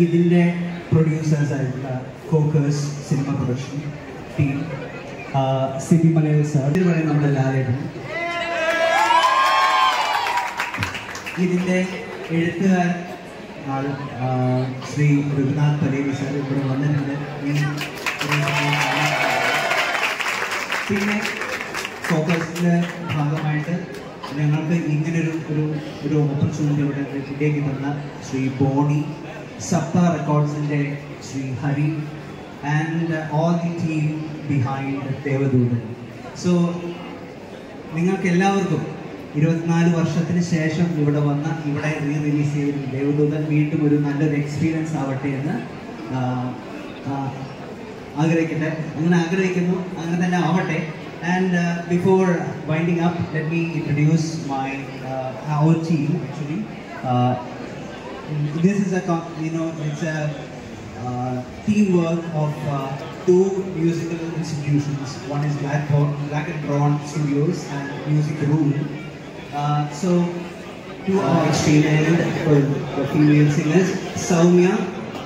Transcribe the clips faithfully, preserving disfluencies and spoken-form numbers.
ഇതിൻ്റെ പ്രൊഡ്യൂസേഴ്സ് ആയിട്ടുള്ള Kokers cinema production team, Sibi Malayil sir, ഇത് പറയുന്നത് നമ്മുടെ ലാലേട്ടൻ. ഇതിൻ്റെ എഴുത്തുകാരൻ ആൾ ശ്രീ രഘുനാഥ് പലേരി സാർ ഇവിടെ വന്നിട്ടുണ്ട്. പിന്നെ ഫോക്കസിൻ്റെ ഭാഗമായിട്ട് ഞങ്ങൾക്ക് ഇങ്ങനൊരു ഒരു ഒരു ഓപ്പർച്യൂണിറ്റി ഇവിടെ കിട്ടിയേക്ക് തന്ന ശ്രീ ബോണി, സപ്ത റെക്കോർഡ്സിൻ്റെ Shri Hari and all the team behind Devadoothan. So നിങ്ങൾക്ക് എല്ലാവർക്കും ഇരുപത്തിനാല് വർഷത്തിന് ശേഷം ഇവിടെ വന്ന ഇവിടെ റീ റിലീസ് ചെയ്ത ദേവദൂതൻ വീണ്ടും ഒരു നല്ലൊരു എക്സ്പീരിയൻസ് ആവട്ടെ എന്ന് ആഗ്രഹിക്കട്ടെ, അങ്ങനെ ആഗ്രഹിക്കുന്നു, അങ്ങനെ തന്നെ ആവട്ടെ. And uh, before winding up, let me introduce my uh, our team. Actually, uh, this is a you know it's a uh, teamwork of uh, two musical institutions. One is Black Black and Brown Studios and Music Room. Uh, so, to our extreme end for the female singers, Soumya,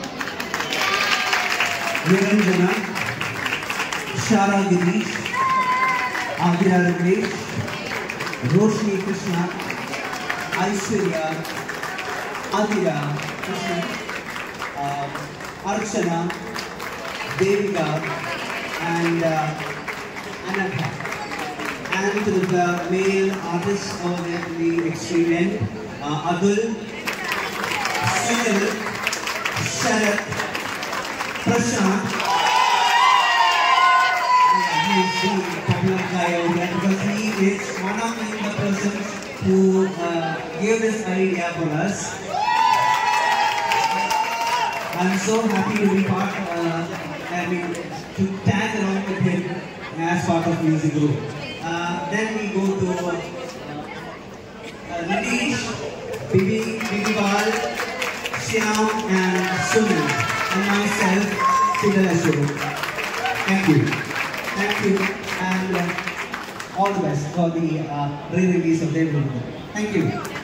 Niranjana, Shara Girish, Adira Ramesh, Roshni Krishna, Aishwarya, Adira Krishna, uh, Archana, Devika, and uh, Anatha. And to the male artists over there to the extreme end, uh, Adul, Sunil, Sharat, Prashant. He is the popular guy over there because he is one of the persons who uh, gave this idea for us. I'm so happy to be part, uh, I mean, to tag along with him as part of Music Group. Uh, then we go to uh, uh, Nitish, Bibi, Bibi Bal, Shyam and Sunil, and myself, Fidel Ashur. Thank you. Thank you, and uh, all the best for the uh, re-release of Devdootan. Thank you.